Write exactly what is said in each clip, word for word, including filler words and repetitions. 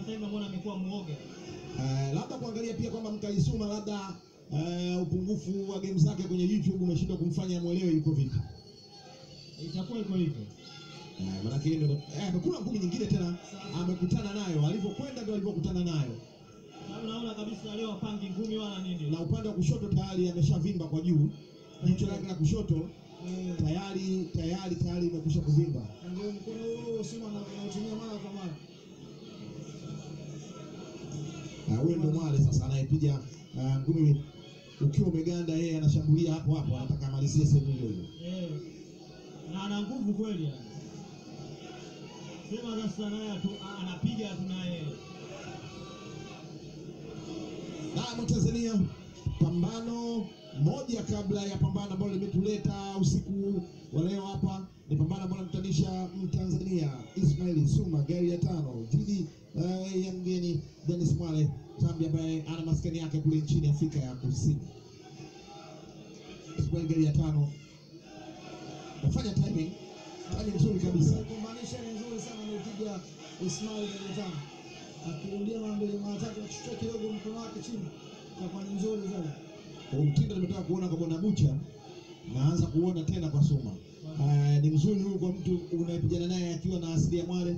sasa hivi mbona amekuwa muoga? Eh, labda kuangalia pia kwamba Mkali Suma labda uh, upungufu wa game zake kwenye YouTube umeshindwa kumfanya muelewe yuko vipi. Itakuwa iko hivyo. Eh, maana yake ndio eh kuna ngumi nyingine tena amekutana nayo, alipokwenda ndio alipokutana nayo. Na unaona kabisa leo apangi ngumi wala nini. Na upande wa kushoto tayari ameshavimba kwa juu. Jicho lake la kushoto eh, tayari tayari tayari imekwisha kuvimba. Ndio mkono huo Suma anatumia mara kwa mara. Ah, huyo ndo Mwale sasa anayepiga uh, ngumi ukiwa umeganda, yeye anashambulia hapo hapo, anataka amalizie sehemu hiyo hiyo. Eh. Na ana nguvu kweli yani. Sema sasa naye tu anapiga tu naye. Na Tanzania, pambano moja kabla ya pambano ambalo limetuleta usiku wa leo hapa ni pambano ambalo linamtanisha Mtanzania Ismail Suma gari ya tano dhidi uh, ya mgeni Dennis Mwale Zambia ambaye ana maskani yake kule nchini Afrika ya Kusini. Ismail gari ya tano nafanya timing timing nzuri kabisa. Kumaanisha ni nzuri sana amepiga Ismail gari ya tano. Akirudia mara mbili mara tatu achukue kidogo mkono wake chini. Kwa ni nzuri sana. Kwa mtindo nimetaka kuona kwa Bwana Bucha, naanza kuona tena kwa Suma. Uh, ni mzuri huyu kwa mtu unayepigana naye akiwa na asili ya Mwale.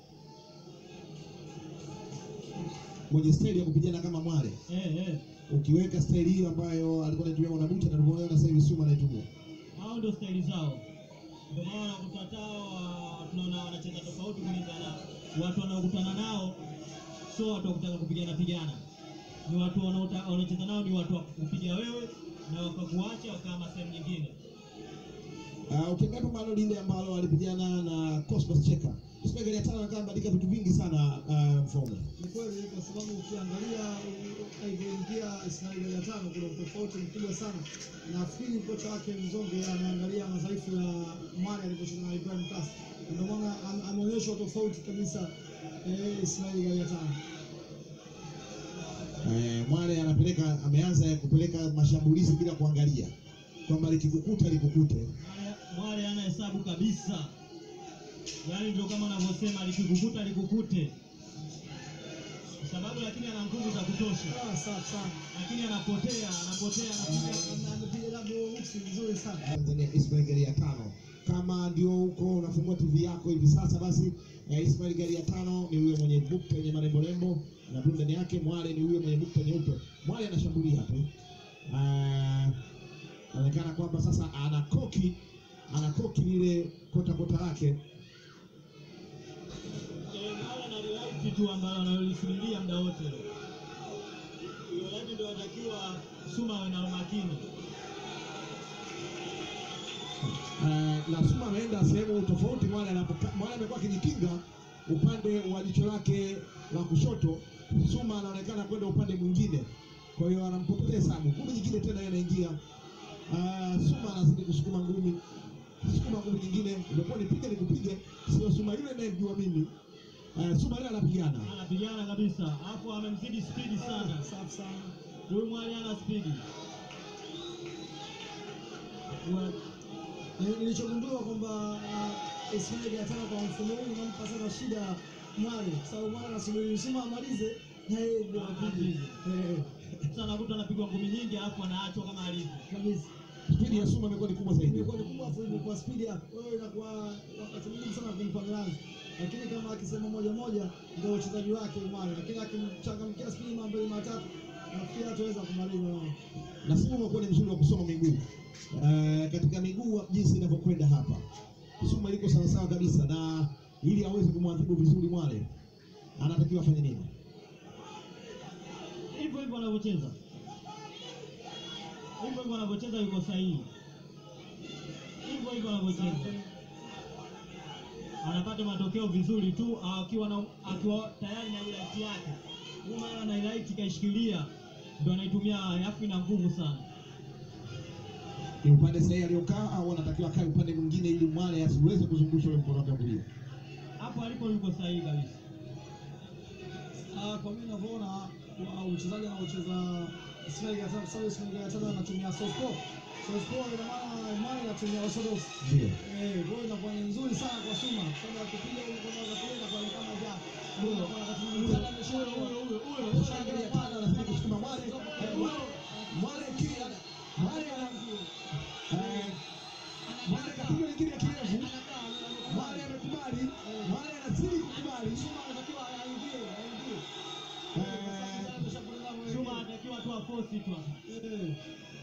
Mwenye style ya kupigana kama Mwale. Eh eh. Ukiweka style hiyo ambayo alikuwa anatumia Bwana Bucha na tumeona sasa hivi Suma anaitumia. Hao ndio style zao. Ndio maana kukatao tunaona wanacheza tofauti kulingana watu wanaokutana nao, sio watu wa kutaka kupigana pigana. Ni watu wanaocheza nao ni watu wa kupiga wewe na wakakuacha wakama sehemu nyingine. Ah, uh, ukiangalia pambano lile ambalo alipigana na Cosmos Cheka, Ismail gari ya tano anakaa badilika vitu vingi sana uh, mfaume. Ni kweli kwa sababu ukiangalia alivyoingia Ismail gari ya tano kuna tofauti mkubwa sana. Nafikiri kocha wake Mzonge anaangalia madhaifu ya Mwale aliposhindana na Ibrahim Kasi. Ndio maana ameonyesha tofauti kabisa eh, Ismail gari ya tano. Eh, Mwale anapeleka ameanza kupeleka mashambulizi bila kuangalia kwamba likikukuta likukute. Mwale ana hesabu kabisa. Yaani ndio kama unavyosema likikukuta likukute. Kwa sababu lakini ana nguvu za kutosha. Ah, safi sana. Lakini anapotea, anapotea anapiga anapiga double hooks nzuri sana. Tanzania Ismail gari ya tano. Kama ndio huko unafungua T V yako hivi sasa basi eh, Ismail gari ya tano ni huyo mwenye bukta yenye marembo rembo na blue ndani yake. Mwale ni huyo mwenye bukta nyeupe. Mwale anashambulia hapo. Ah, anaonekana kwamba sasa ana koki ana koki lile kota kota lake. Eh, Mwale na relight tu ambalo analolisubiria muda wote. Hiyo yani ndio anatakiwa Suma awe na makini. Uh, na Suma ameenda sehemu tofauti. Mwale anapoka Mwale amekuwa akijikinga upande wa jicho lake la kushoto, Suma anaonekana kwenda upande mwingine, kwa hiyo anampoteza hesabu. Ngumi nyingine tena inaingia. Uh, Suma anazidi kusukuma ngumi, kusukuma ngumi nyingine, imekuwa nipige nikupige, sio Suma yule anayemjua mimi. Uh, Suma yule anapigana anapigana kabisa, hapo amemzidi speed sana. Safi sana. Huyu Mwale ana speed. Nilichogundua kwamba Ismail gari ya tano kwa mfumo huu unampa sana shida Mwale, sababu Mwale anasubiri Suma amalize na yeye ndio apige. Sasa nakuta anapigwa ngumi nyingi hapo anaachwa kama alivyo. Kabisa. Speed ya Suma imekuwa ni kubwa zaidi. Imekuwa ni kubwa zaidi kwa speed hapo. Wewe inakuwa wakati mwingi sana kumpa mlango. Lakini kama akisema moja moja ndio uchezaji wake Mwale, lakini akimchangamkia speed mara mbili mara tatu nafikiri ataweza kumaliza. Na Suma umekuwa ni mzuri wa kusoma miguu. Uh, katika miguu jinsi inavyokwenda hapa, Suma liko sawa sawa kabisa, na ili aweze kumwadhibu vizuri Mwale anatakiwa afanye nini? Hivyo hivyo anavyocheza. Hivyo hivyo anavyocheza yuko sahihi. Hivyo hivyo anavyocheza. Anapata matokeo vizuri tu akiwa na akiwa tayari na highlight yake. Huyu ana highlight kaishikilia ndio anaitumia yafi na nguvu sana. Ni upande sahihi aliokaa au anatakiwa kae upande mwingine ili Mwale asiweze kuzungusha ule mkono wake kulia? Hapo alipo yuko sahihi kabisa. Ah, kwa mimi ninavyoona uchezaji anaocheza Ismail gari ya tano, sababu Ismail gari ya tano anatumia southpaw. So score ina maana Mwale anatumia Orthodox. Ndio. Eh, kwa hiyo inakuwa ni nzuri sana kwa Suma. Sababu akipiga ile kwa kwa kwenda kwa kama ja. Ndio kwa wakati mwingine ameshoa huyo huyo huyo. Angalia pana anazidi kusukuma Mwale. Mwale kia. Mwale ana eh Mwale kapiga nyingine ya kirefu. Mwale amekubali. Mwale anazidi kukubali. Suma anatakiwa aingie, aingie. Eh Suma anatakiwa tu aforce tu. Eh.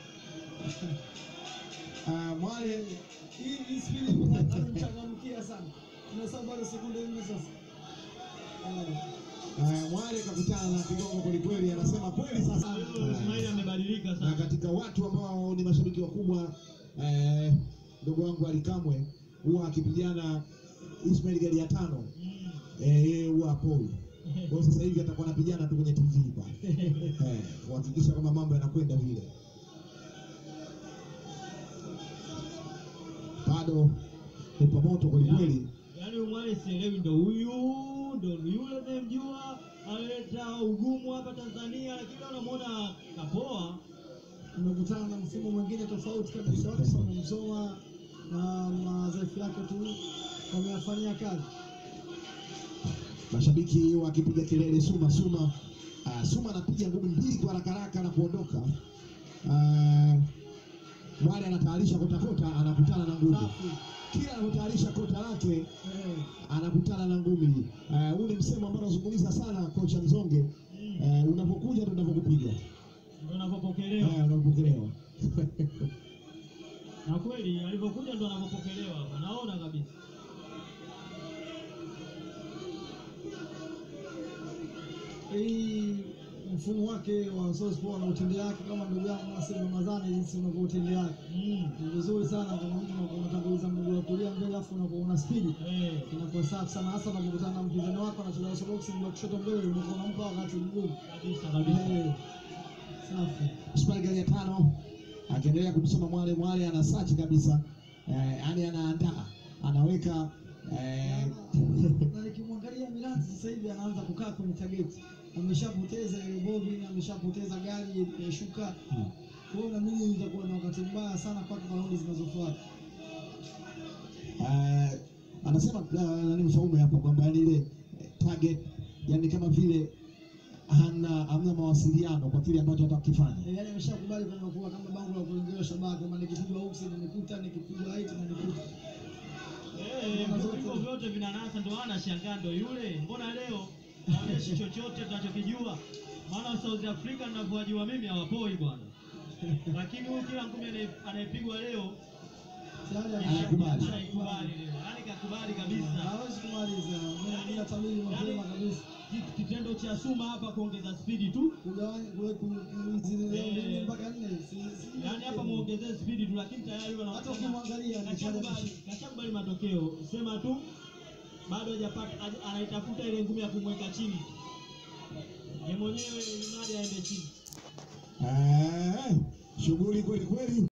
Ah, Mwale Hii hii speed anamchangamkia sana. Tunasema bado sekunde nne sasa. eh Mwale kakutana na kigongo kweli kweli, anasema kweli sasa. Ismail amebadilika Na sana. katika watu ambao ni mashabiki wakubwa eh ndugu wangu Alikamwe huwa akipigana Ismail gari ya tano eh yeye huwa hapo. Kwa sasa hivi atakuwa anapigana tu kwenye T V pale. Eh kuhakikisha kama mambo yanakwenda vile. Bado upo moto kweli kweli. Yaani Mwale sielewi ndo huyu ndo yule unayemjua aleta ugumu hapa Tanzania, lakini unamuona kapoa. Tumekutana na mfumo mwingine tofauti kabisa, watu wamemsoma na madhaifu yake tu wameyafanyia kazi. Mashabiki wakipiga kelele Suma Suma. Uh, Suma anapiga ngumi mbili kwa haraka haraka na kuondoka. Uh, Mwale anatayarisha kota kota, anakutana na ngumi. Kila anapotayarisha kota lake Eh, anakutana na ngumi. Uh, huu ni msemo ambao anazungumza sana kocha Mzonge. Uh, unapokuja ndio unapokupiga. Ndio anapopokelewa. Eh, unapokelewa. Na kweli alipokuja ndo anapopokelewa. Naona kabisa. hii mfumo wake wa Sospo na utendea wake kama ndugu yangu Nasib Ramadhani, jinsi unavyotendea wake Mm. ni vizuri sana. Kama mtu unakuwa unatanguliza mguu wa kulia mbele afu unakuwa una speed, Eh. inakuwa safi sana, hasa unapokutana na mpinzani wako anacheza Orthodox mguu wa kushoto mbele, unakuwa unampa wakati mgumu Kabisa kabisa. eh, safi. Ismail gari ya tano akiendelea kumsoma Mwale. Mwale ana search kabisa. Eh, yani anaandaa, anaweka eh Na nikimwangalia Milan sasa hivi anaanza kukaa kwenye target, ameshapoteza ile bobin, ameshapoteza gari imeshuka. Kwa hiyo na mimi nitakuwa na wakati mbaya sana kwa raundi zinazofuata. Uh, anasema uh, nani Mfaume hapo kwamba yani ile target yani kama vile hana hamna mawasiliano kwa kile ambacho atakifanya. Eh, yaani ameshakubali kwamba kuwa kama bango la kuingia shabaha, kama nikipigwa hook nimekuta, nikipigwa height na nikuta. Eh, hivyo vyote vinanasa, ndo anashangaa ndo yule. Mbona leo haonyeshi chochote tunachokijua? Maana South Africa ninavyojua mimi hawapoi bwana. Lakini huyu kila ngumi anayepigwa leo Tayari Anakubali. anaikubali leo. Yaani kakubali kabisa. hawezi kumaliza. Mimi natamani mapema kabisa. Kitendo cha Suma hapa kuongeza spidi tu. Kugawanya kule kumzidi mpaka nne. Yaani hapa muongezee spidi tu, lakini tayari wana Hata ukimwangalia kashakubali, kashakubali matokeo. Sema tu bado hajapata, anaitafuta ile ngumi ya kumweka chini. Yeye mwenyewe mradi aende chini. Eh, shughuli kweli kweli.